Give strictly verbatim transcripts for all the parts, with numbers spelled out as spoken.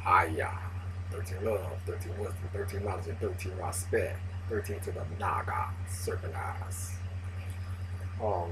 Aya, thirteen love, thirteen wisdom, thirteen knowledge, and thirteen respect, thirteen to the Naga, serpent eyes. Um,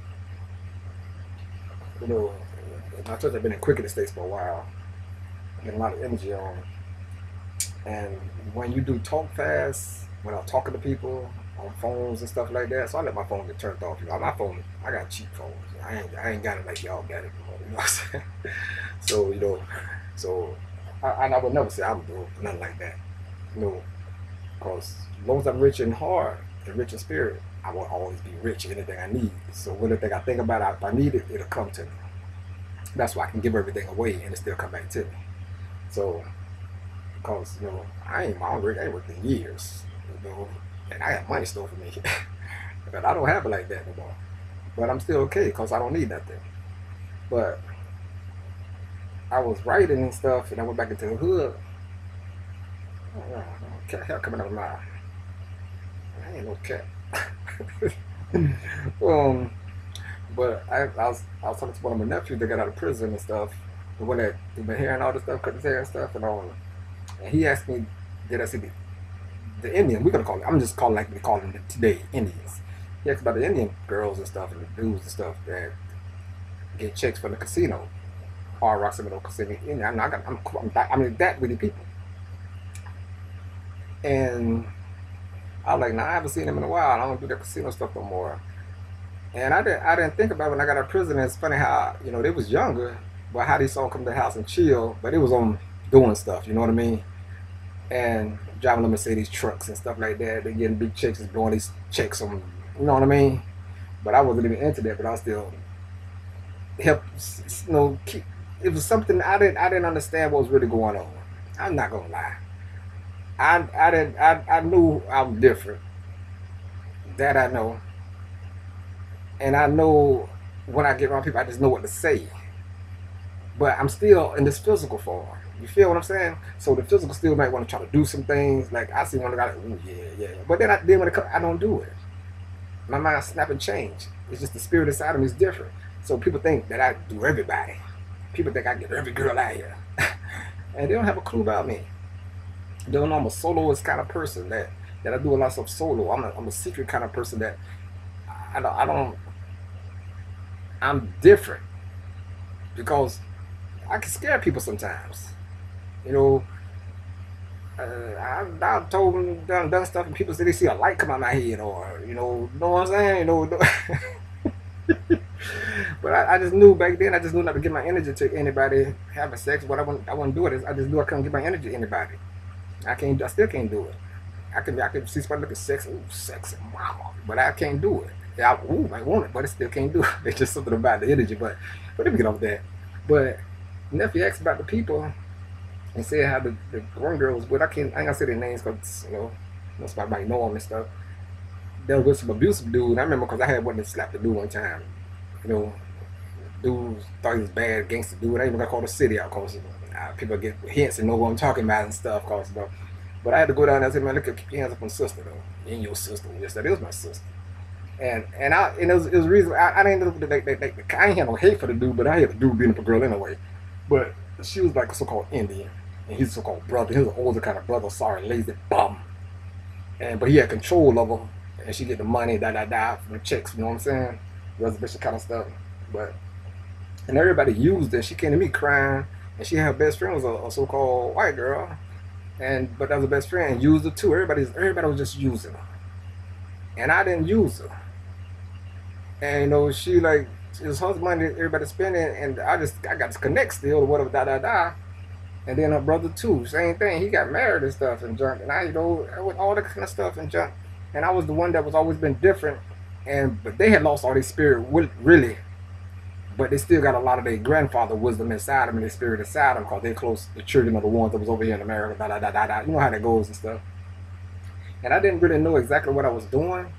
you know, my church have been in quicker states for a while, getting a lot of energy on. And when you do talk fast, when I'm talking to people on phones and stuff like that, so I let my phone get turned off. You know, my phone, I got cheap phones. I ain't, I ain't got it like y'all got it. You know what I'm saying? So you know, so I, I would never say I'm doing nothing like that. You know, because as long as I'm rich in heart and rich in spirit, I will always be rich in anything I need. So anything I think about, if I need it, it'll come to me. That's why I can give everything away and it still come back to me. So, because you know, I ain't my own rich. I ain't worked in years. You know, and I got money stored for me, but I don't have it like that no more. But I'm still okay because I don't need nothing. But I was writing and stuff, and I went back into the hood. Oh, cat hair coming out of my eye. I ain't no cat. um, but I, I was I was talking to one of my nephews that got out of prison and stuff. The one that been hearing all this stuff, cut his hair and stuff, and all. And he asked me, did I see the, the Indian? We're gonna call it. I'm just calling like we call them today, Indians. He asked about the Indian girls and stuff and the dudes and stuff that get checks from the casino, Hard Rock Seminole Casino. And I'm, not, I'm, I'm, I mean that with the people. And I was like, nah, I haven't seen him in a while. I don't do that casino stuff no more. And I didn't, I didn't think about it when I got out of prison. It's funny how, you know, they was younger, but how they saw come to the house and chill, but it was on doing stuff, you know what I mean? And driving the Mercedes trucks and stuff like that. They getting big checks and blowing these checks on, you know what I mean? But I wasn't even into that, but I was still help, you know, keep. It was something I didn't, I didn't understand what was really going on. I'm not gonna lie. I, I didn't, I, I knew I was different. That I know. And I know when I get around people, I just know what to say. But I'm still in this physical form. You feel what I'm saying? So the physical still might want to try to do some things. Like I see one guy, like, ooh, yeah, yeah. But then, I, then when it comes, I don't do it. My mind snap and change. It's just the spirit inside of me is different. So people think that I do everybody. People think I get every girl out here, and they don't have a clue about me. They don't know I'm a soloist kind of person. That that I do a lot of stuff solo. I'm a, I'm a secret kind of person that I don't, I don't. I'm different because I can scare people sometimes. You know, uh, I, I've told them done, done stuff, and people say they see a light come out my head, or you know, know what I'm saying? You know, but I, I just knew back then. I just knew not to give my energy to anybody having sex. What I wouldn't, I wouldn't do it. I just knew I couldn't give my energy to anybody. I can't. I still can't do it. I can. I can see somebody look at sex. Ooh, sex and mama, but I can't do it. Yeah, I, ooh, I want it, but I still can't do it. It's just something about the energy. But but let me get off that. But nephew asked about the people and said how the, the one girl was with. I can't. I ain't gonna say their names because you know, most somebody know them and stuff. They was with some abusive dude. I remember because I had one that slapped the dude one time. You know, dudes thought he was bad, gangster dude. I ain't even gonna call the city out because uh, people get hints and know what I'm talking about and stuff. Cause you know, but I had to go down there and say, man, look, keep your hands up on sister though. In your sister. Yes, that is my sister. And and I and it was, it was reason I, I didn't look at the, the, the, the, I ain't have no hate for the dude, but I had the dude being up a girl anyway. But she was like a so-called Indian, and he's a so-called brother. He was an older kind of brother, sorry, lazy bum. And but he had control of her, and she get the money, da da da, from the checks. You know what I'm saying? Reservation kind of stuff. But and everybody used it. She came to me crying, and she had her best friend was a, a so-called white girl, and but that was her best friend, used her too. Everybody everybody was just using her, and I didn't use her. And you know she like it was her money everybody spending, and I just I got to connect still or whatever, da da da. And then her brother too, same thing. He got married and stuff and junk, and I you know with all that kind of stuff and junk. And I was the one that was always been different, and but they had lost all their spirit really, but they still got a lot of their grandfather wisdom inside them and their spirit inside them because they're close. The children of the ones that was over here in America, da da da da da. You know how that goes and stuff. And I didn't really know exactly what I was doing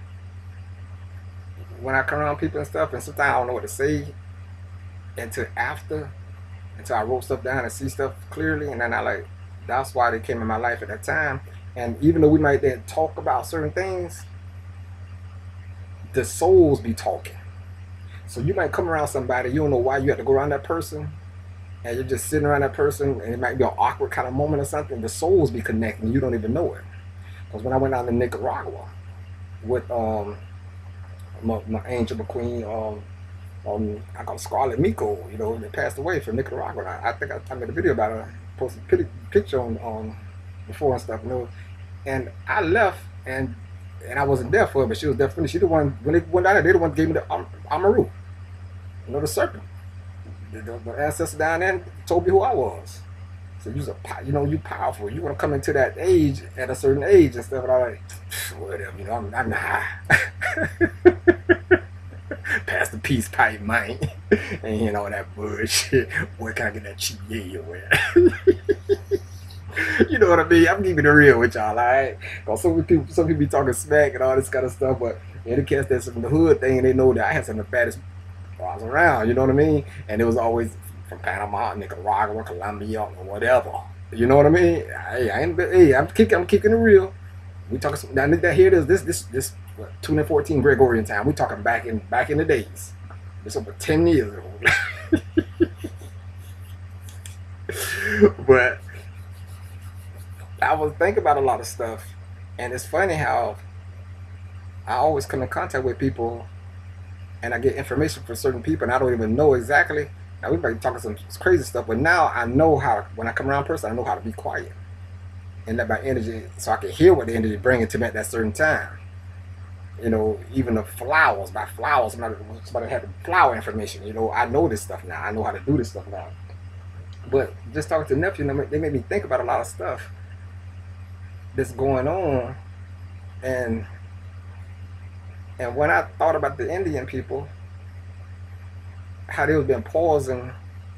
when I come around people and stuff, and sometimes I don't know what to say until after, until I wrote stuff down and see stuff clearly, and then I like, that's why they came in my life at that time. And even though we might then talk about certain things, the souls be talking. So you might come around somebody, you don't know why you have to go around that person, and you're just sitting around that person, and it might be an awkward kind of moment or something. The souls be connecting, you don't even know it. Because when I went out to Nicaragua with um my, my angel, my queen, um, um, I call Scarlet Miko, you know, that passed away from Nicaragua. I, I think I, I made a video about her, posted a picture on on before and stuff, you know. And I left, and and I wasn't there for her, but she was there for me. She the one when they went down there, they the one that gave me the um, Amaru, you know, the serpent. The, the, the ancestor down there told me who I was. So you're a, you know, you powerful. You want to come into that age at a certain age and stuff. And I'm like, whatever, you know, I'm, I'm high. Pass the peace pipe, man. And you know that bullshit. Where can I get that cheap yeah with? You know what I mean? I'm keeping it real with y'all, alright? Cause some people, some people be talking smack and all this kind of stuff, but in the case that's from the hood thing, they know that I had some of the baddest bras around. You know what I mean? And it was always from Panama, Nicaragua, Colombia, or whatever. You know what I mean? Hey, I ain't, hey, I'm kicking, I'm kicking it real. We talking some, now that here it is, this, this, this, what, two thousand fourteen Gregorian time. We talking back in, back in the days. It's over ten years ago. But I was thinking about a lot of stuff, and it's funny how I always come in contact with people, and I get information from certain people, and I don't even know exactly. Now we might be talking some crazy stuff, but now I know how. When I come around a person, I know how to be quiet and let my energy, so I can hear what the energy is bringing to me at that certain time. You know, even the flowers, by flowers, somebody, somebody had the flower information. You know, I know this stuff now. I know how to do this stuff now. But just talking to nephew, they made me think about a lot of stuff that's going on, and and when I thought about the Indian people, how they was been pausing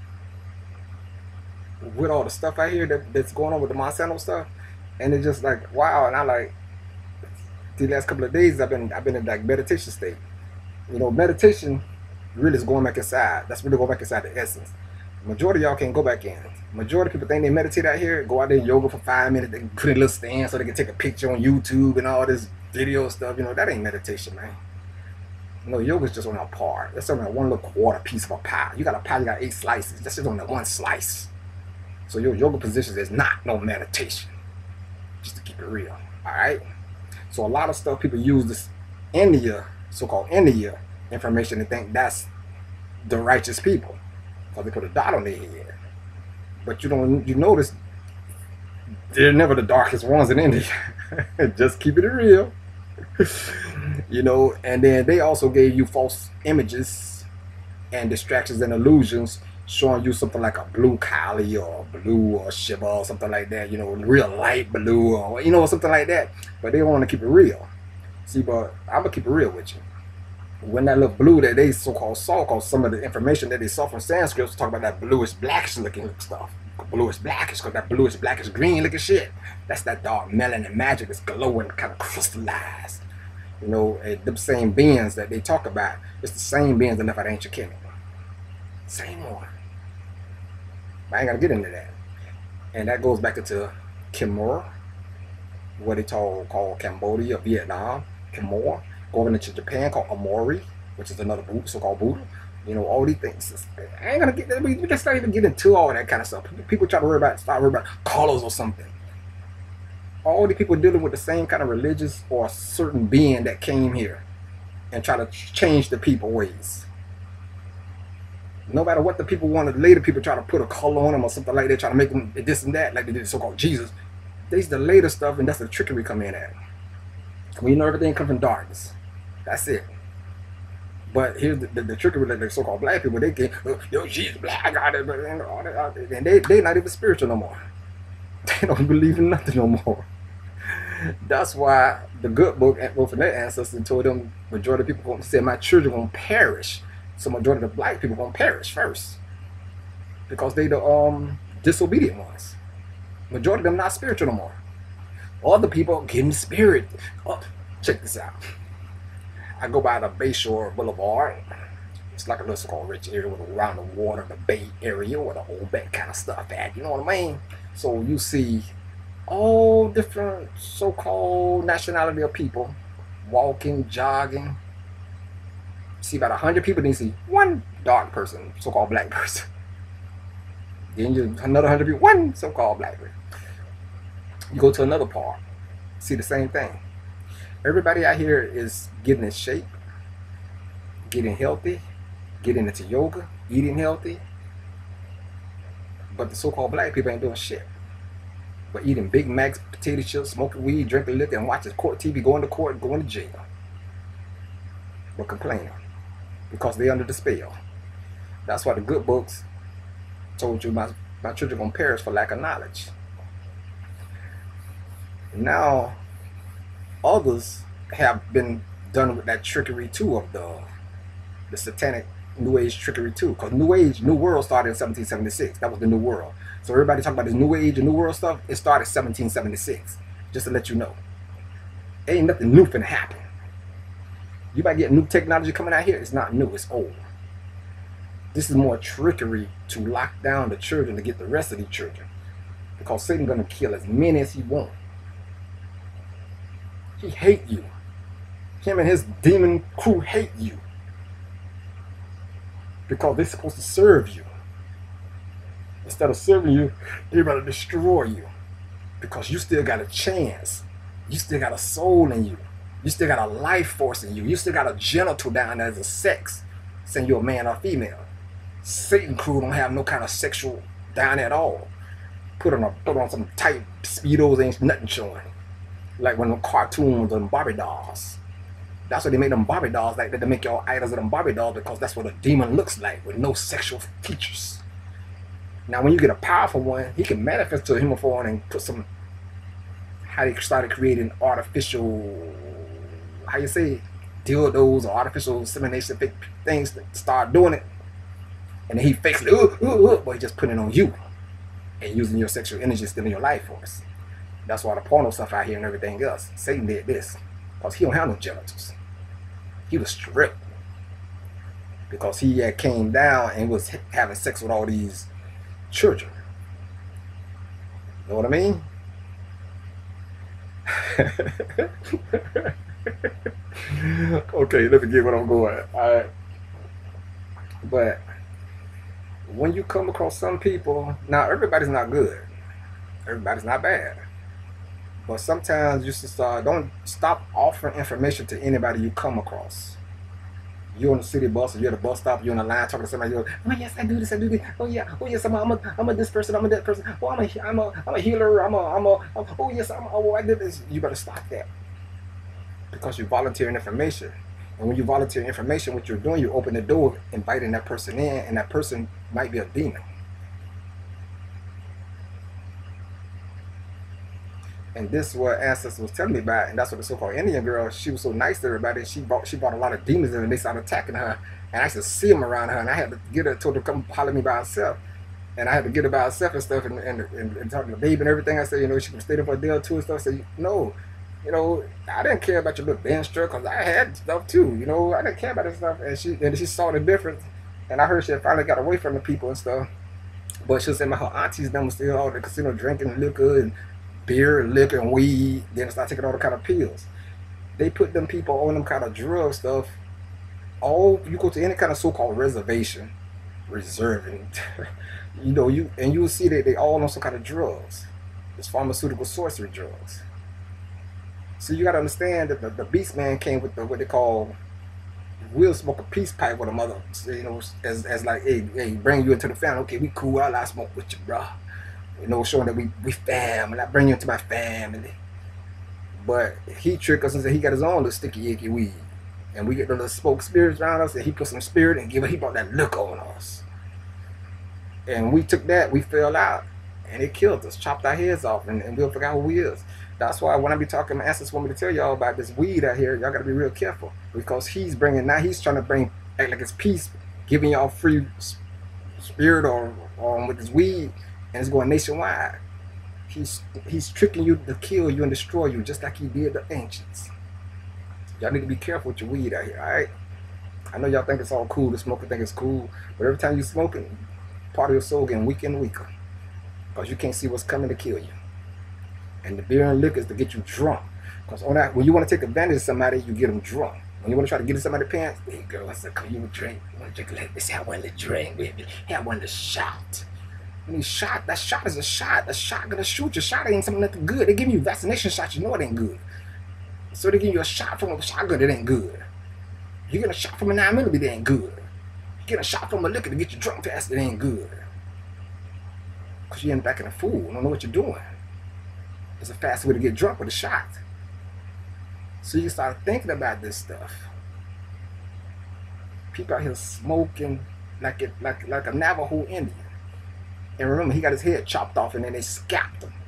with all the stuff I hear that, that's going on with the Monsanto stuff, and it's just like wow. And I like the last couple of days I've been I've been in like meditation state. You know, meditation really is going back inside. That's really going back inside the essence. Majority of y'all can't go back in. Majority of people think they meditate out here, go out there and yoga for five minutes, they can put in a little stand so they can take a picture on YouTube and all this video stuff. You know, that ain't meditation, man. You know, yoga's just on a part. That's on that one little quarter piece of a pie. You got a pie, you got eight slices. That's just on that one slice. So your yoga positions is not no meditation. Just to keep it real. Alright? So a lot of stuff people use this India, so-called India information to think that's the righteous people. Because they put a dot on their head. But you don't you notice they're never the darkest ones in India. Just keeping it real. You know, and then they also gave you false images and distractions and illusions, showing you something like a blue Kali or blue or Shiva or something like that, you know, real light blue or you know, something like that. But they want to keep it real. See, but I'm gonna keep it real with you. When that little blue that they so-called saw, cause some of the information that they saw from Sanskrit was talking about that bluish blackish looking stuff. Bluish blackish, cause that bluish blackish green looking shit. That's that dark melanin magic that's glowing, kind of crystallized. You know, and them same beings that they talk about, it's the same beings that left out ancient kingdom. Same one. But I ain't gotta get into that. And that goes back into Khmer, what they call, call Cambodia, Vietnam, Khmer. Going into Japan called Amori, which is another so-called Buddha. You know, all these things. I ain't gonna get that. We just not even get into all that kind of stuff. People try to worry about, start worrying about colors or something. All the people dealing with the same kind of religious or certain being that came here and try to change the people ways. No matter what the people wanted, later people try to put a color on them or something like that, try to make them this and that, like they did so-called Jesus. That's the later stuff, and that's the trickery come in at. We know everything comes from darkness. That's it. But here's the, the, the trickery that the so-called black people, they get, yo, she's black, I got it, and, all that, and they, they're not even spiritual no more. They don't believe in nothing no more. That's why the good book, both of their ancestors told them, majority of people gonna say, my children gonna perish. So majority of the black people gonna perish first. Because they the um disobedient ones. Majority of them not spiritual no more. Other people getting spirit. Oh, check this out. I go by the Bayshore Boulevard. It's like a little so-called rich area with around the water, the Bay Area, where the old back kind of stuff at. You know what I mean? So you see all different so-called nationality of people walking, jogging. See about a hundred people, then you see one dark person, so-called black person. Then you another hundred people, one so-called black man. You go to another park, see the same thing. Everybody out here is getting in shape, getting healthy, getting into yoga, eating healthy. But the so-called black people ain't doing shit. But eating Big Macs, potato chips, smoking weed, drinking liquor, and watching court T V, going to court, going to jail. But complaining because they under the spell. That's why the good books told you my, my children gonna perish for lack of knowledge. Now others have been done with that trickery too of the the satanic New Age trickery too. Because New Age, New World started in seventeen seventy-six. That was the New World. So everybody talking about this New Age and New World stuff, it started seventeen seventy-six. Just to let you know. Ain't nothing new finna happen. You might get new technology coming out here. It's not new, it's old. This is more trickery to lock down the children to get the rest of the children. Because Satan's gonna kill as many as he wants. He hate you. Him and his demon crew hate you. Because they're supposed to serve you. Instead of serving you, they're about to destroy you. Because you still got a chance. You still got a soul in you. You still got a life force in you. You still got a genital down there as a sex, saying you're a man or female. Satan crew don't have no kind of sexual down there at all. Put on a put on some tight speedos, ain't nothing showing. Like when the cartoons and Barbie dolls. That's why they make them Barbie dolls like that, to make y'all idols of them Barbie dolls, because that's what a demon looks like, with no sexual features. Now when you get a powerful one, he can manifest to him before and put some, how they started creating artificial, how you say, dildos or artificial insemination things, that start doing it. And then he fakes it, ooh, ooh, ooh, but he just putting it on you and using your sexual energy still in your life force. That's why the porno stuff out here and everything else. Satan did this because he don't have no genitals. He was stripped because he had came down and was having sex with all these children. You know what I mean? Okay, let me get what I'm going. All right. But when you come across some people, now everybody's not good. Everybody's not bad. But sometimes you should start, don't stop offering information to anybody you come across. You're on the city bus, or you're at the bus stop, you're on the line talking to somebody, you're like, oh yes, I do this, I do this, oh yeah, oh yes, I'm a, I'm a, I'm a this person, I'm a that person, oh I'm a, I'm a, I'm a healer, I'm a, I'm a, I'm, oh yes, I'm a, oh I did this. You better stop that. Because you're volunteering information. And when you volunteer information, what you're doing, you open the door, inviting that person in, and that person might be a demon. And this is what Ancestor was telling me about, and that's what the so-called Indian girl, she was so nice to everybody, she brought she brought a lot of demons in, and they started attacking her, and I used to see them around her, and I had to get her, told her to come holler at me by herself, and I had to get her by herself and stuff, and, and, and, and talk to the baby and everything. I said, you know, she can stay there for a day or two and stuff. I said, no, you know, I didn't care about your little bench truck, because I had stuff too, you know, I didn't care about that stuff, and she and she saw the difference, and I heard she had finally got away from the people and stuff, but she was saying my her aunties them was still all the casino drinking liquor and beer and liquor and weed, then start taking all the kind of pills. They put them people on them kind of drug stuff. All you go to any kind of so-called reservation, reserving, you know, you and you will see that they all on some kind of drugs. It's pharmaceutical sorcery drugs. So you got to understand that the, the beast man came with the what they call, we'll smoke a peace pipe with a mother, you know, as, as like, hey, hey, bring you into the family. Okay, we cool. I'll smoke with you, bro. You know, showing that we we family. I bring you into my family. But he tricked us and said he got his own little sticky icky weed, and we get the little smoke spirits around us, and he put some spirit and give it. He brought that look on us, and we took that. We fell out, and it killed us, chopped our heads off, and, and we'll forget who we is. That's why when I be talking, my ancestors want me to tell y'all about this weed out here. Y'all gotta be real careful, because he's bringing now. He's trying to bring act like it's peace, giving y'all free spirit or, or with his weed. And it's going nationwide. He's he's tricking you to kill you and destroy you, just like he did the ancients. Y'all need to be careful with your weed out here, all right? I know y'all think it's all cool to smoke, and think it's cool, but every time you smoking, part of your soul getting weaker and weaker, because you can't see what's coming to kill you. And the beer and liquor is to get you drunk. Because on that, when you want to take advantage of somebody, you get them drunk. When you want to try to get in somebody's pants, hey girl, I said, come you drink. You want to drink? Let's have one to drink, baby. Have one to shout. When you shot, that shot is a shot. A shot gonna shoot you. Shot ain't something that's good. They give you vaccination shots, you know it ain't good. So they give you a shot from a shotgun, it ain't good. You get a shot from a nine millimeter, it ain't good. You get a shot from a liquor to get you drunk fast, it ain't good. Because you end up acting a fool, don't know what you're doing. It's a fast way to get drunk with a shot. So you start thinking about this stuff. People out here smoking like it, like like a Navajo Indian. And remember, he got his head chopped off and then they scalped him.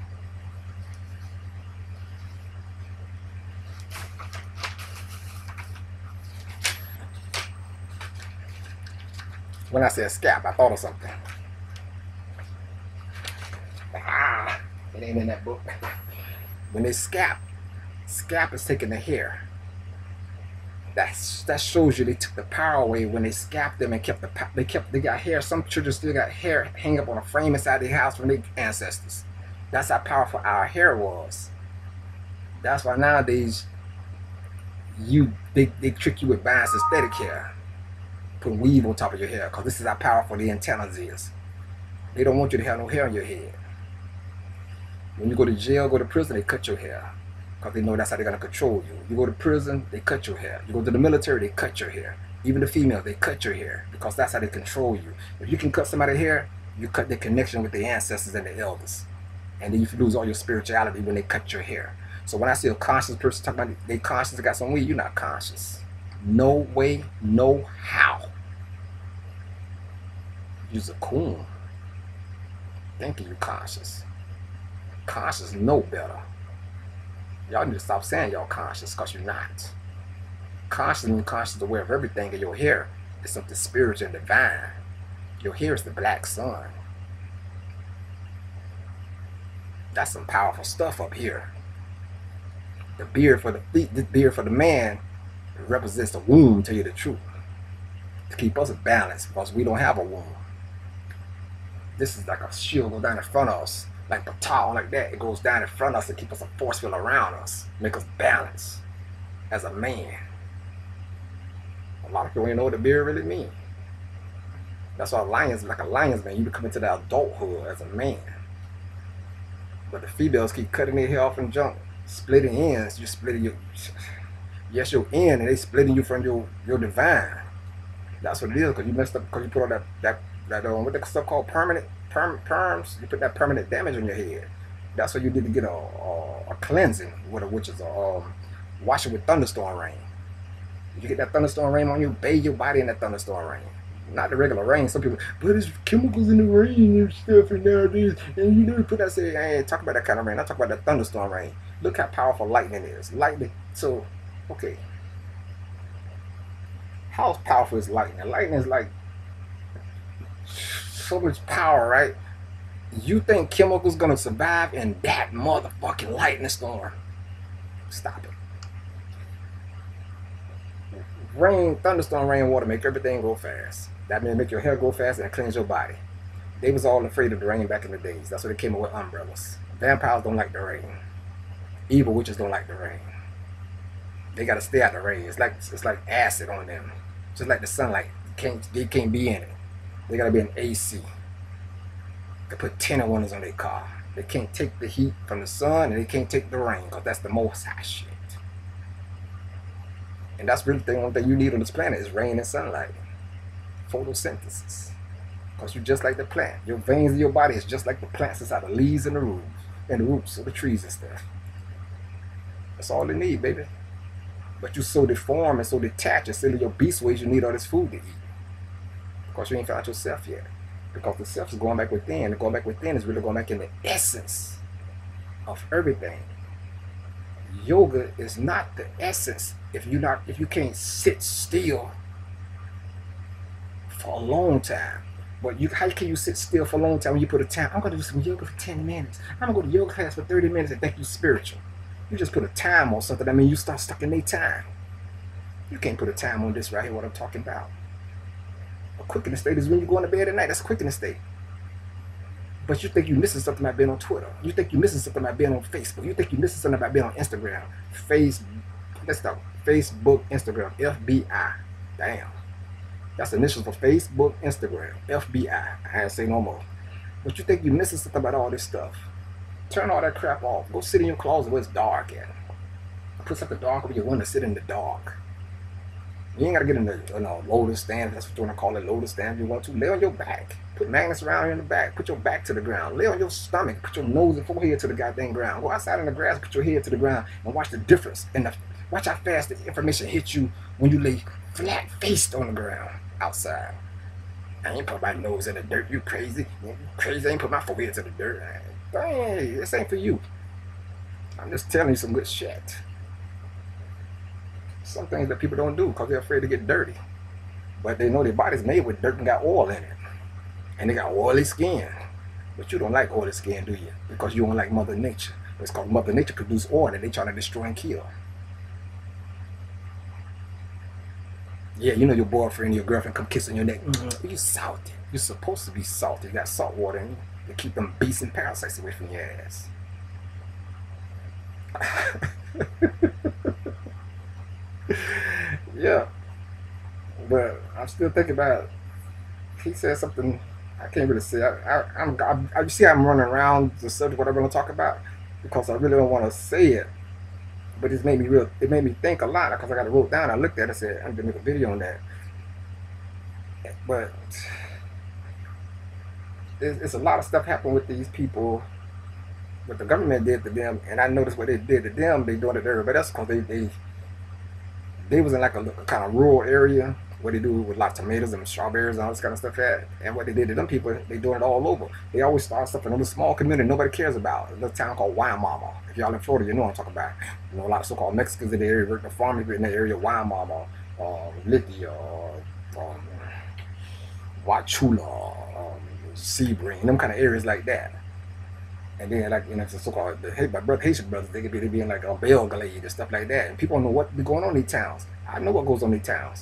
When I said scalp, I thought of something. Ah, it ain't in that book. When they scalp, scalp is taking the hair. That's, that shows you they took the power away when they scalped them and kept the they kept they got hair. Some children still got hair hang up on a frame inside their house from their ancestors. That's how powerful our hair was. That's why nowadays you they, they trick you with buying synthetic hair, put weave on top of your hair, because this is how powerful the antennas is. They don't want you to have no hair on your head. When you go to jail, go to prison, they cut your hair. Because they know that's how they're going to control you. You go to prison, they cut your hair. You go to the military, they cut your hair. Even the females, they cut your hair. Because that's how they control you. If you can cut somebody's hair, you cut their connection with their ancestors and the elders. And then you lose all your spirituality when they cut your hair. So when I see a conscious person talking about they conscious, they got some weed, you're not conscious. No way, no how. You're a coon. Thinking you're conscious. Conscious know better. Y'all need to stop saying y'all conscious, because you're not. Conscious and conscious aware of everything in your hair is something spiritual and divine. Your hair is the black sun. That's some powerful stuff up here. The beard for the feet, the beard for the man represents the womb, tell you the truth. To keep us balanced, because we don't have a womb. This is like a shield go down in front of us. Like a towel like that, it goes down in front of us to keep us a force field around us, make us balance as a man. A lot of people don't know what the beard really means. That's why lions, like a lion's man, you become into that adulthood as a man. But the females keep cutting their hair off and junk, splitting ends. You splitting your, yes, your end, and they splitting you from your your divine. That's what it is, because you messed up, because you put all that that that um, what that stuff called permanent. Perm, perms, you put that permanent damage on your head. That's what you did to get a, a, a cleansing, which is a um, wash it with thunderstorm rain. You get that thunderstorm rain on you, bathe your body in that thunderstorm rain. Not the regular rain. Some people, but there's chemicals in the rain and stuff and nowadays, and you never put that. Say, I ain't talk about that kind of rain. I talk about that thunderstorm rain. Look how powerful lightning is. Lightning. So, okay, how powerful is lightning? Lightning is like so much power, right? You think chemicals gonna survive in that motherfucking lightning storm? Stop it. Rain, thunderstorm, rain, water make everything go fast. That means make your hair go fast and cleanse your body. They was all afraid of the rain back in the days. That's why they came up with umbrellas. Vampires don't like the rain. Evil witches don't like the rain. They gotta stay out the rain. It's like it's like acid on them. Just like the sunlight. Can't they can't be in it. They gotta be in A C. They put tinted windows on their car. They can't take the heat from the sun, and they can't take the rain, because that's the most high shit. And that's really the only thing you need on this planet is rain and sunlight. Photosynthesis. Because you're just like the plant. Your veins in your body is just like the plants inside the leaves and the roots and the roots of the trees and stuff. That's all they need, baby. But you're so deformed and so detached, instead of your beast ways, you need all this food to eat. Because you ain't found yourself yet. Because the self is going back within. And going back within is really going back in the essence of everything. Yoga is not the essence if you not if you can't sit still for a long time. But you how can you sit still for a long time when you put a time? I'm gonna do some yoga for ten minutes. I'm gonna go to yoga class for thirty minutes and think you're spiritual. You just put a time on something. I mean, you start stuck in their time. You can't put a time on this right here. What I'm talking about. A quickening state is when you're going to bed at night. That's a quickening state. But you think you're missing something by being on Twitter. You think you're missing something by being on Facebook. You think you're missing something by being on Instagram. Face, let's talk. Facebook, Instagram, F B I. Damn. That's the initials for Facebook, Instagram, F B I. I ain't say no more. But you think you're missing something about all this stuff. Turn all that crap off. Go sit in your closet where it's dark at. Put something dark over your window, sit in the dark. You ain't gotta get in the you know, lotus stand, that's what you wanna call it, lotus stand if you want to. Lay on your back. Put magnets around you in the back. Put your back to the ground. Lay on your stomach. Put your nose and forehead to the goddamn ground. Go outside in the grass, put your head to the ground, and watch the difference. And watch how fast the information hits you when you lay flat faced on the ground outside. I ain't put my nose in the dirt. You crazy? You crazy? I ain't put my forehead to the dirt. Hey, this ain't for you. I'm just telling you some good shit. Some things that people don't do because they're afraid to get dirty. But they know their body's made with dirt and got oil in it. And they got oily skin. But you don't like oily skin, do you? Because you don't like Mother Nature. It's called Mother Nature produce oil that they try to destroy and kill. Yeah, you know your boyfriend, your girlfriend come kiss on your neck. Mm-hmm. You salty. You're supposed to be salty. You got salt water in you to keep them beasts and parasites away from your ass. Yeah. But I'm still thinking about it. He said something I can't really say. I, I, I'm, I, you see I'm running around the subject what I'm going to talk about because I really don't want to say it. But it's made me real. It made me think a lot because I got it wrote down. I looked at it and said I'm gonna make a video on that. But it's, it's a lot of stuff happened with these people. What the government did to them, and I noticed what they did to them. They doing it to everybody else because they they they was in like a, a kind of rural area where they do with like tomatoes and strawberries and all this kind of stuff at. And what they did to them people, they doing it all over. They always start stuff in a little small community nobody cares about. A little town called Wymama. If y'all in Florida, you know what I'm talking about. You know, a lot of so-called Mexicans in the area, working the farmers in the area, Wymama, um, Lithia, um, Wachula, um, Sebring, them kind of areas like that. And then, like, you know, the so-called the, my brother, Haitian brothers, they could be, they be in like a Belgrade and stuff like that. And people don't know what be going on in these towns. I know what goes on in these towns.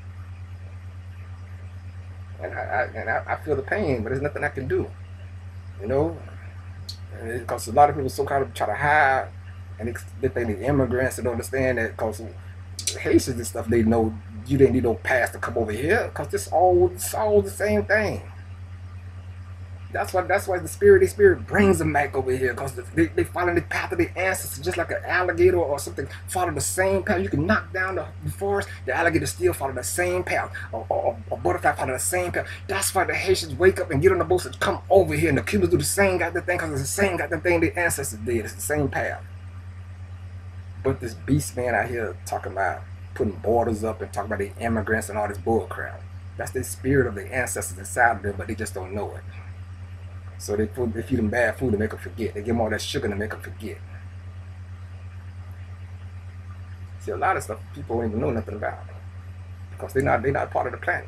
And I, I and I, I feel the pain, but there's nothing I can do, you know. Because a lot of people so kind of try to hide, and they, they think the immigrants don't understand that. Because Haitians and stuff, they know you didn't need no pass to come over here. Because this all it's all the same thing. That's why that's why the spirit, the spirit brings them back over here, because they, they follow the path of their ancestors, just like an alligator or something follow the same path. You can knock down the, the forest, the alligator still follow the same path, or, or, or butterfly follow the same path. That's why the Haitians wake up and get on the boats and come over here, and the Cubans do the same goddamn thing, because it's the same goddamn thing their ancestors did. It's the same path. But this beast man out here talking about putting borders up and talking about the immigrants and all this bull crap. That's the spirit of the ancestors inside of them, but they just don't know it. So they, food, they feed them bad food to make them forget. They give them all that sugar to make them forget. See, a lot of stuff people don't even know nothing about, because they're not, they're not part of the planet.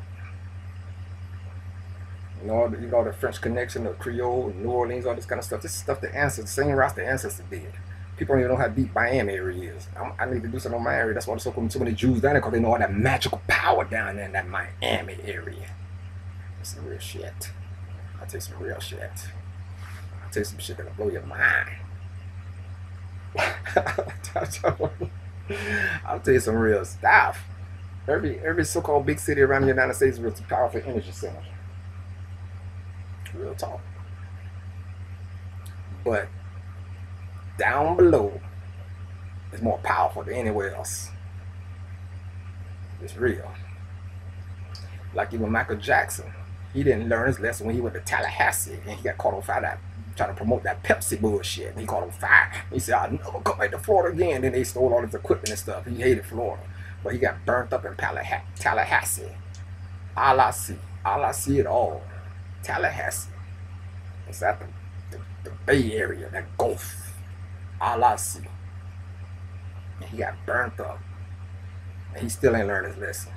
You know, you got the French Connection, the Creole, New Orleans, all this kind of stuff. This is stuff the ancestors, the same routes the ancestors did. People don't even know how deep Miami area is. I'm, I need to do something on my area. That's why there's so, so many Jews down there, because they know all that magical power down there in that Miami area. That's some real shit. I'll tell you some real shit. I'll tell you some shit that'll blow your mind. I'll tell you some real stuff. Every every so-called big city around the United States is a powerful energy center. Real talk. But down below is more powerful than anywhere else. It's real. Like even Michael Jackson. He didn't learn his lesson when he went to Tallahassee, and he got caught on fire that, trying to promote that Pepsi bullshit. And he caught on fire. He said, I'll never come back to Florida again. Then they stole all his equipment and stuff. He hated Florida. But he got burnt up in Tallahassee. All I see. All I see it all. Tallahassee. It's at the, the, the Bay Area, that Gulf. All I see. And he got burnt up. And he still ain't learned his lesson.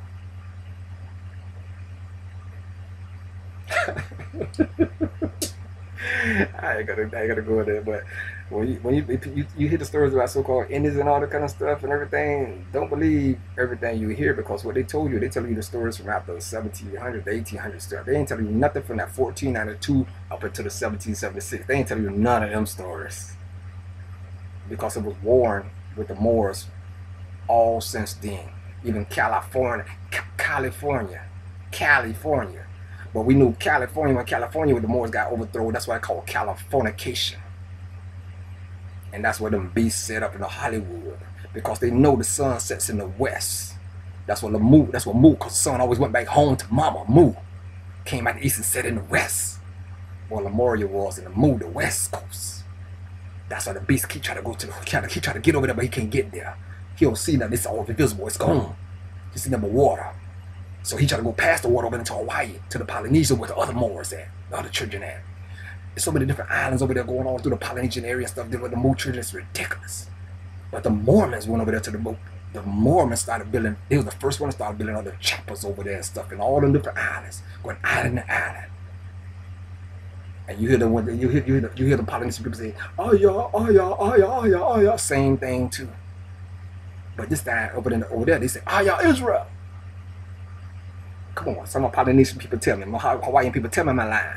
I ain't gonna, I ain't gonna go there, but when you when you, you you hear the stories about so-called Indians and all that kind of stuff and everything, don't believe everything you hear, because what they told you, they tell you the stories from after the seventeen hundreds, the eighteen hundreds stuff. They ain't telling you nothing from that fourteen ninety-two up until the seventeen seventy-six. They ain't telling you none of them stories, because it was worn with the Moors all since then. Even California, California, California. But we knew California, when California with the Moors got overthrown, that's why I call Californication. And that's where them beasts set up in the Hollywood. Because they know the sun sets in the west. That's what the Moo, that's what Moo, because the sun always went back home to Mama. Moo came out the east and set in the west. Well, Lemuria was in the Moo, the west coast. That's why the beast keep trying to go to the, he try to get over there, but he can't get there. He don't see that it's all invisible, it's gone. He see nothing but water. So he try to go past the water over into Hawaii, to the Polynesia where the other Moors at, the other children at. There's so many different islands over there going on through the Polynesian area and stuff. Dealing with the Moo children, it's ridiculous. But the Mormons went over there to the Moo. The Mormons started building, they were the first one to start building other chapels over there and stuff in all the different islands, going island to island. And you hear the when you hear you hear the, you hear the Polynesian people say, "Oh yeah, oh yeah, oh yeah, oh yeah, oh yeah," same thing too. But this time over there, over there they say, "Oh yeah, Israel." Come on, some of Polynesian people tell me, Hawaiian people tell me my line.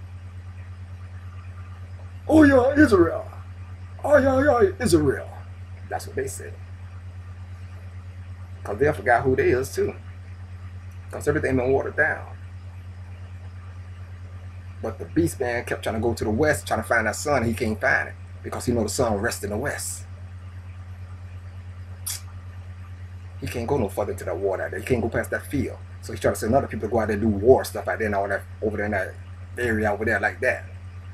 "Oh yeah, Israel. Oh yeah, yeah, Israel." That's what they said. Because they forgot who they is too. Because everything been watered down. But the beast man kept trying to go to the west, trying to find that sun. He can't find it. Because he know the sun rests in the west. He can't go no further to that water out there. He can't go past that field. So he's trying to send other people to go out there and do war stuff out there and all that over there in that area over there like that.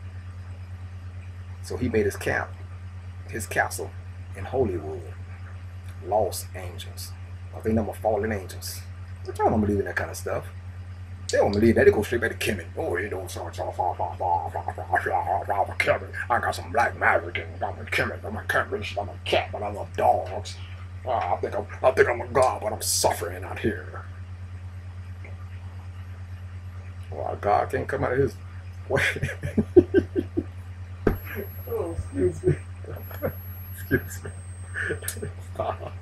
So he made his camp, his castle in Hollywood. Lost angels. Because they number fallen angels. But y'all don't believe in that kind of stuff. They don't believe that. They go straight back to Kemet. Oh, you know, so, so, so, so, so, so, Kemet. I got some black magic and I'm a Kemet. I'm a Kemet. I'm a cat, but I love dogs. Uh, I think I'm, I think I'm a god, but I'm suffering out here. Well, God can't come out of his way. Oh, excuse me. Excuse me. Stop.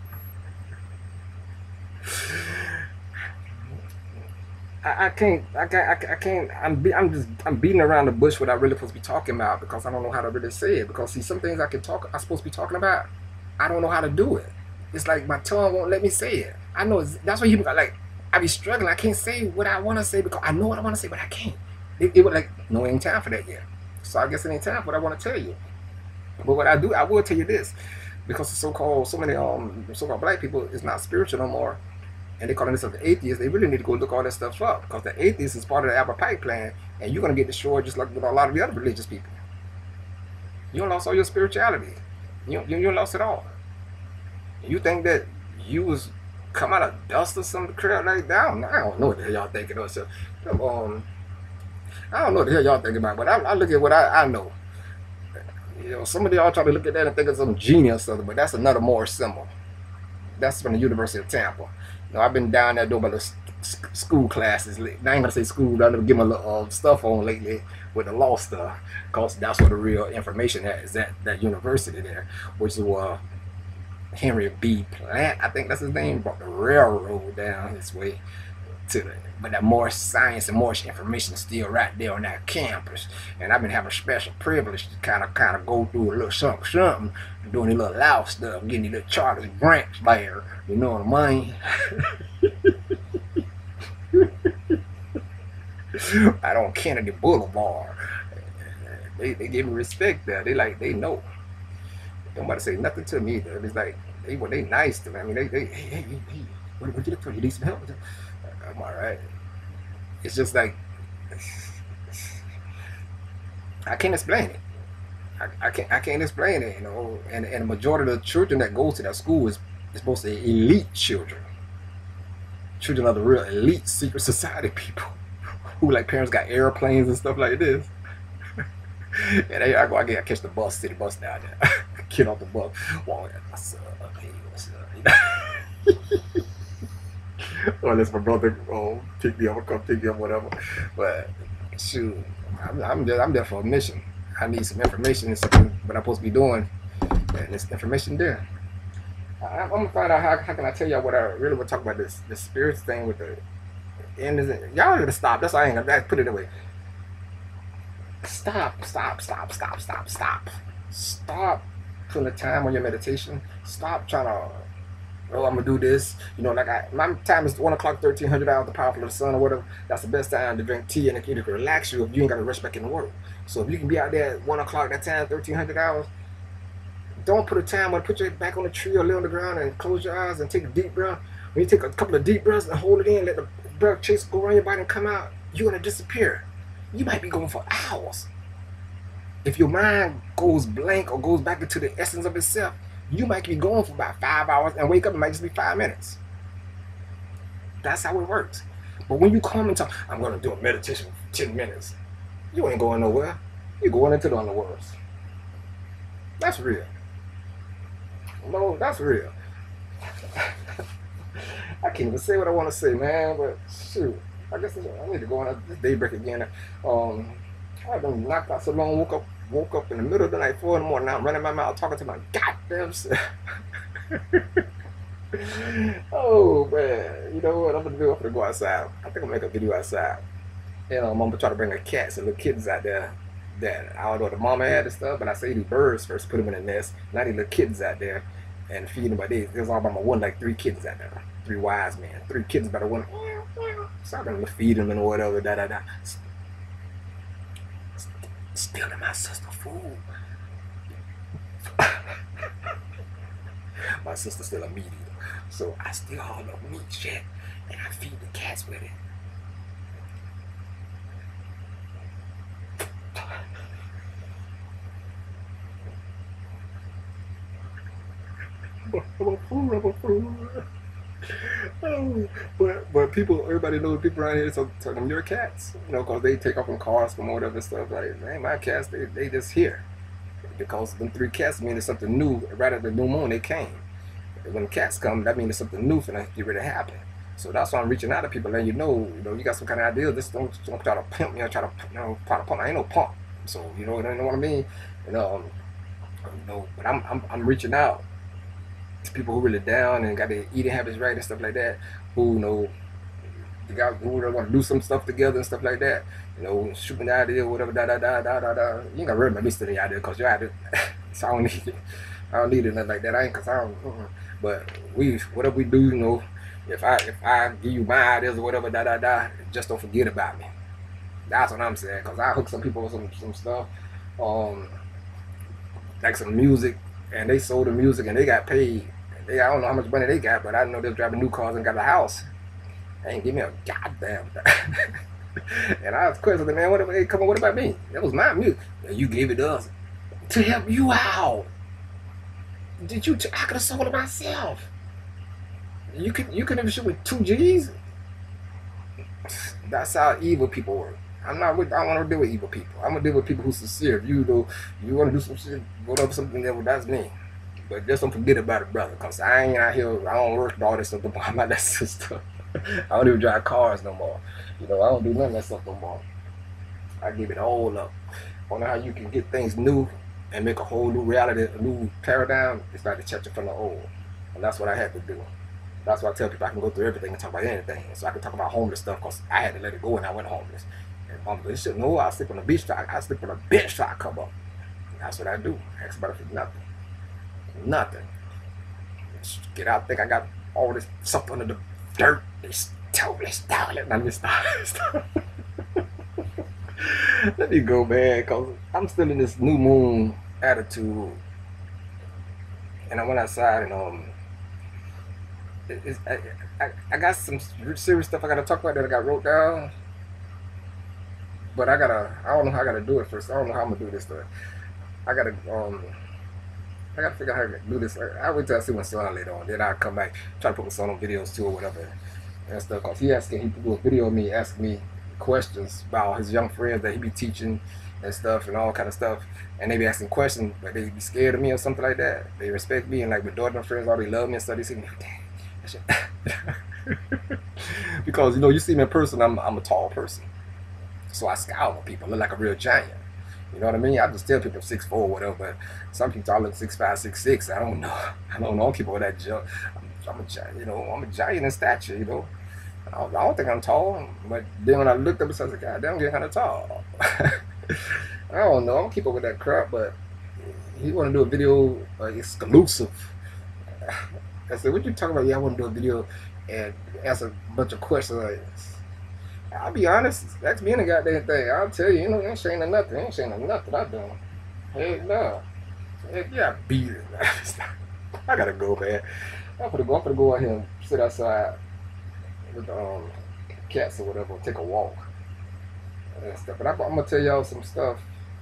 I, I can't, I can't, I can't, I'm, be, I'm just, I'm beating around the bush what I really supposed to be talking about because I don't know how to really say it. Because see, some things I can talk, I'm supposed to be talking about, I don't know how to do it. It's like my tongue won't let me say it. I know, it's, that's why you like, I be struggling. I can't say what I want to say because I know what I want to say, but I can't. It, it was like, no, it ain't time for that yet. So I guess it ain't time for what I want to tell you. But what I do, I will tell you this, because the so-called, so many um, so-called black people is not spiritual no more. And they calling themselves atheists. They really need to go look all that stuff up because the atheist is part of the Albert Pike plan, and you're gonna get destroyed just like with a lot of the other religious people. You lost all your spirituality. You you, you lost it all. You think that you was come out of dust or some crap like that? I don't know, I don't know what the hell y'all thinking of. So, um, I don't know what the hell y'all thinking about, but I, I look at what I, I know. You know, some of y'all try to look at that and think of some genius or something, but that's another more symbol. That's from the University of Tampa. You know, I've been down there doing my little school classes. I ain't gonna say school, but I'm gonna get my little uh, stuff on lately with the law stuff, cause that's where the real information is at that university there, which is uh, Henry B. Plant, I think that's his name, brought the railroad down this way to the, but that more science and more information is still right there on that campus. And I've been having a special privilege to kind of kind of go through a little something, something, doing a little law stuff, getting a little Charles branch there. You know what I mean? Out on Kennedy Boulevard. They they give me respect there. They like they know. Nobody say nothing to me though. It's like they well, they nice to me. I mean they they hey hey hey, hey. What what you look for? You need some help? I'm all right. It's just like I can't explain it. I, I can't I can't explain it, you know. And and the majority of the children that goes to that school is is supposed to be elite children, children of the real elite secret society people, who like parents got airplanes and stuff like this. And I, I go I get I catch the bus, city bus down there, get off the bus, walk in, what's up, hey, what's up? Or unless my brother oh, pick me up or come pick me up, whatever. But shoot, I'm, I'm, there, I'm there for a mission. I need some information and something what I'm supposed to be doing, and there's information there. I, I'm gonna find out how, how can I tell y'all what I really want to talk about this this spirits thing with the end. Y'all gotta stop. That's why I ain't gonna put it away. Stop, stop, stop, stop, stop, stop. Stop putting the time on your meditation. Stop trying to oh, I'm gonna do this. You know, like I, my time is one o'clock, thirteen hundred hours, the powerful of the sun or whatever. That's the best time to drink tea and it can relax you if you ain't gotta rush back into work. So if you can be out there at one o'clock that time, thirteen hundred hours, don't put a time on. Put your back on the tree or lay on the ground and close your eyes and take a deep breath. When you take a couple of deep breaths and hold it in, let the breath chase go around your body and come out, you're gonna disappear. You might be going for hours. If your mind goes blank or goes back into the essence of itself, you might be going for about five hours and wake up, it might just be five minutes. That's how it works. But when you come and talk, I'm going to do a meditation for ten minutes, you ain't going nowhere. You're going into the underworld. That's real. No, that's real. I can't even say what I want to say, man, but shoot. I guess I need to go on this daybreak again. Um, I've been knocked out so long, woke up woke up in the middle of the night, four in the morning, now I'm running my mouth talking to my goddamn self. Oh man, you know what I'm gonna do? I'm gonna go outside. I think I'm gonna make a video outside. You know, I'm gonna try to bring a cats and little kittens out there that I don't know what the mama had and stuff, but I say these birds first, put them in the nest. Now these little kittens out there and feed them. But they, there's all about my one, like three kittens out there, three wise men, three kittens by the one. So I'm gonna feed them and whatever, da da da. Stealing my sister food. My sister's still a meat eater, so I steal all the meat shit and I feed the cats with it. Oh, but but people, everybody knows people around here. So tell them your cats, you know, because they take off from cars from whatever and stuff. Like, man, my cats, they they just here because them three cats mean it's something new. Right at the new moon, they came. When the cats come, that means it's something new for them to get ready to happen. So that's why I'm reaching out to people, letting you know, you know, you got some kind of idea. Just don't, don't try to pimp me or try to, you know, try to pump. I ain't no pump. So you know, you know what I mean? You know, um, you know, but I'm I'm I'm reaching out to people who really down and got their eating habits right and stuff like that, who, you know, they got who really want to do some stuff together and stuff like that. You know, shooting the idea, whatever, da da da da da da. You ain't gotta worry about me stealing the idea because you're out there. So I don't need it. I don't need it nothing like that. I ain't cause I don't. Uh-uh. But we, whatever we do, you know, if I if I give you my ideas or whatever, da da da, just don't forget about me. That's what I'm saying. Cause I hook some people with some some stuff, um, like some music, and they sold the music and they got paid. They, I don't know how much money they got, but I know they're driving new cars and got a house. They ain't give me a goddamn thing. And I was questioning, man, what, hey, come on, what about me? That was my music. And you gave it to us to help you out. Did you? T I could have sold it myself. You could. You could have shoot with two G's. That's how evil people work. I'm not with. I don't want to deal with evil people. I'm gonna deal with people who's sincere. If you know, you want to do some shit, go up something there. Well, that's me. But just don't forget about it, brother. Cause I ain't out here. I don't work with all this stuff no more. I'm not that stuff. I don't even drive cars no more. You know, I don't do none of that stuff no more. I give it all up. I don't know how you can get things new and make a whole new reality, a new paradigm. It's like the church from the old. And that's what I had to do. That's why I tell people I can go through everything and talk about anything. So I can talk about homeless stuff because I had to let it go when I went homeless. And homeless shit, no, I sleep on the beach, I, I sleep on a bench till I come up. And that's what I do. I ask about it for nothing. Nothing. Just get out, think I got all this stuff under the dirt. It's totally stolen. Let me stop. Let me go, man, because I'm still in this new moon attitude. And I went outside and um, it, it's, I, I, I got some serious stuff I got to talk about that I got wrote down. But I gotta, I don't know how I gotta do it first. I don't know how I'm gonna do this stuff. I gotta, um, I gotta figure out how to do this. I wait till I see my son later on. Then I'll come back, try to put my son on videos too or whatever and stuff. Cause he asking, he do a video of me asking me questions about his young friends that he be teaching and stuff and all kind of stuff. And they be asking questions, but they be scared of me or something like that. They respect me and like my daughter and friends already love me and stuff. They see me, damn, because you know, you see me in person, I'm, I'm a tall person. So I scowl on people, look like a real giant. You know what I mean? I just tell people six four or whatever, but some people I look six five, six six. I don't know. I don't know people with that junk. I'm, I'm a giant, you know, I'm a giant in stature, you know. I don't, I don't think I'm tall, but then when I looked up and said, I was like, God damn, I'm getting kind of tall. I don't know. I'm gonna keep up with that crap, but he want to do a video uh, exclusive. I said, what you talking about? Yeah, I want to do a video and answer a bunch of questions. I'll be honest, that's being a goddamn thing. I'll tell you, you know, ain't saying nothing. Ain't saying nothing I done. Heck no. Heck yeah, I beat it. I gotta go, man. I'm gonna go, I'm gonna go out here and sit outside with the um, cats or whatever, take a walk and stuff. But I, I'm gonna tell y'all some stuff.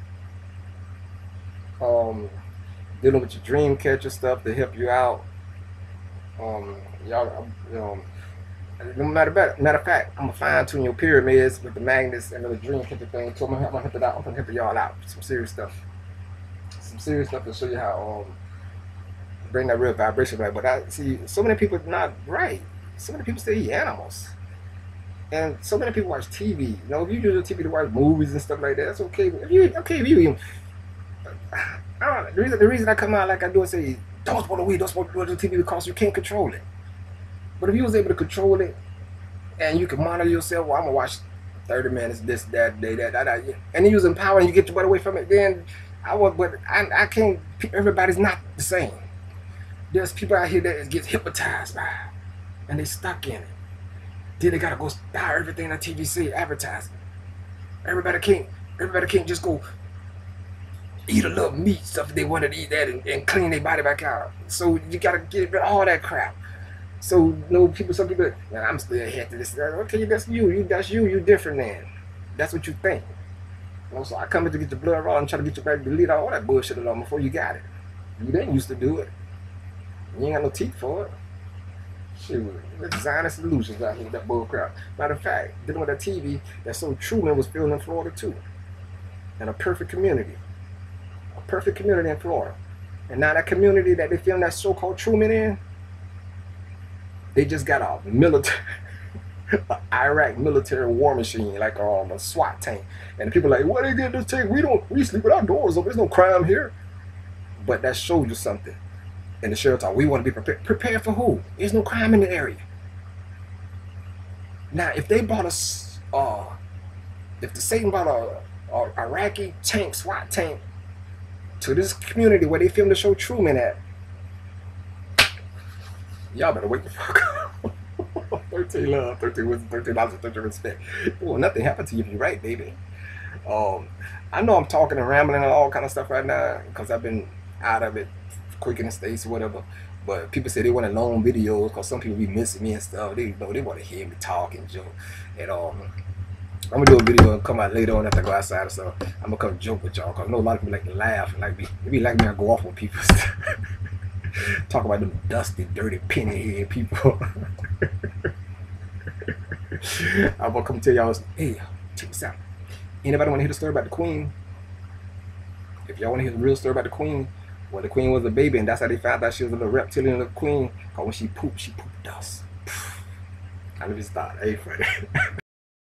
Um, dealing with your dream catcher stuff to help you out. Um, y'all, you know, no matter, matter of fact, I'm gonna fine tune your pyramids with the magnets and the dream catcher thing. So I'm gonna, I'm gonna help it out. I'm gonna help y'all out. Some serious stuff. Some serious stuff to show you how um bring that real vibration back. But I see so many people not right. So many people still eat animals. And so many people watch T V. You know, if you use T V to watch movies and stuff like that, that's okay. If you okay, if you even I don't know, the reason the reason I come out like I do and say don't smoke the weed, don't smoke the T V because you can't control it. But if you was able to control it and you can monitor yourself, well, I'm gonna watch thirty minutes, this, that, day, that, that, that, and then you was empowered and you get your butt away from it, then I want, but I, I can't. Everybody's not the same. There's people out here that get hypnotized by it, and they stuck in it. Then they gotta go buy everything on T V say advertising. Everybody can't. Everybody can't just go eat a little meat stuff if they want to eat that and, and clean their body back out. So you gotta get rid of all that crap. So you know, people, some people, man, I'm still ahead to this. Okay, that's you. You, that's you. You different then. That's what you think. You know, so I come in to get your blood raw and try to get you back to delete all that bullshit along before you got it. You didn't used to do it. You ain't got no teeth for it. Shoot, the designer solutions out here with that bull crap. Matter of fact, dealing with that T V, that so Truman was filmed in Florida too. And a perfect community. A perfect community in Florida. And now that community that they filmed that so-called Truman in, they just got a military, an Iraq military war machine, like um, a SWAT tank. And people are like, where they get this tank? We don't, we sleep with our doors open. There's no crime here. But that shows you something. And the sheriff thought, we want to be prepared. Prepared for who? There's no crime in the area. Now, if they bought a, uh, if the Satan brought a, a Iraqi tank, SWAT tank, to this community where they filmed the show Truman at, y'all better wake the fuck up. thirteen love, thirteen wisdom, thirteen knowledge, thirteen respect. Well, nothing happened to you if you're right, baby. Um, I know I'm talking and rambling and all kind of stuff right now because I've been out of it quick in the States or whatever. But people say they want long videos because some people be missing me and stuff. They you know they want to hear me talk and joke. And um, I'm gonna do a video and come out later on after I go outside or so. I'm gonna come joke with y'all because I know a lot of people like to laugh and like me. They be like me, I go off on people. Talk about them dusty, dirty, penny head people. I'm gonna come tell y'all, hey, check this out. Anybody want to hear the story about the Queen? If y'all want to hear the real story about the Queen, well, the Queen was a baby, and that's how they found out she was a little reptilian little queen. Because when she pooped, she pooped dust. I never thought, hey, funny.